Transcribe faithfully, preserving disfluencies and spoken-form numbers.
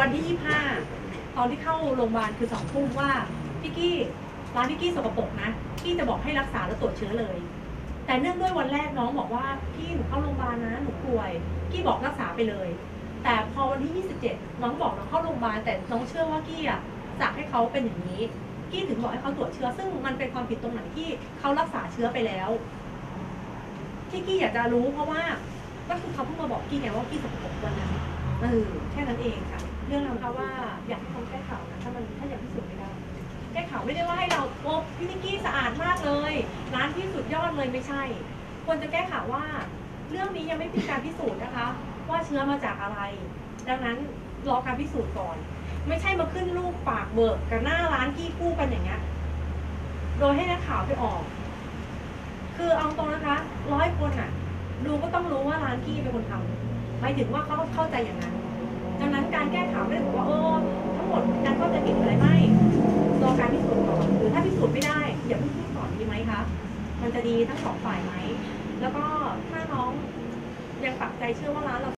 วันที่ยี่สิบห้าตอนที่เข้าโรงพยาบาลคือสองทุ่มว่าพี่กี้ร้านพี่กี้สกปรกนะพี่จะบอกให้รักษาแล้วตรวจเชื้อเลยแต่เนื่องด้วยวันแรกน้องบอกว่าพี่หนูเข้าโรงพยาบาลนะหนูป่วยกี้บอกรักษาไปเลยแต่พอวันที่ยี่สิบเจ็ดน้องบอกน้องเข้าโรงพยาบาลแต่น้องเชื่อว่ากี้อ่ะสั่งให้เขาเป็นอย่างนี้กี้ถึงบอกให้เขาตรวจเชื้อซึ่งมันเป็นความผิดตรงไหนที่เขารักษาเชื้อไปแล้วที่กี้อยากจะรู้เพราะว่าก็คือเขาเพิ่งมาบอกกี้ไงว่ากี้สกปรกวันนั้นเออแค่นั้นเองค่ะเรื่องเราค่ะว่าอยากให้เขาแก้ข่าวนะถ้ามันถ้ายังพิสูจน์ไม่ได้แก้ข่าวไม่ได้ว่าให้เราโอ้พี่นิกกี้สะอาดมากเลยร้านพี่สุดยอดเลยไม่ใช่ควรจะแก้ข่าวว่าเรื่องนี้ยังไม่มีการพิสูจน์นะคะว่าเชื้อมาจากอะไรดังนั้นรอการพิสูจน์ก่อนไม่ใช่มาขึ้นรูปปากเบิกกับหน้าร้านกี้คู่กันอย่างเงี้ยโดยให้นักข่าวไปออกคือเอาตรงนะคะร้อยคนอ่ะดูก็ต้องรู้ว่าร้านกี้เป็นคนทำหมายถึงว่าเขาเข้าใจอย่างนั้นดังนั้นการแก้ข่าวไม่ได้บอกว่าเออทั้งหมดการเข้าใจผิดอะไรไม่รอการพิสูจน์ก่อนหรือถ้าพิสูจน์ไม่ได้อย่าเพิ่งพูดก่อนดีไหมคะมันจะดีทั้งสองฝ่ายไหมแล้วก็ถ้าน้องยังปักใจเชื่อว่าร้านเรา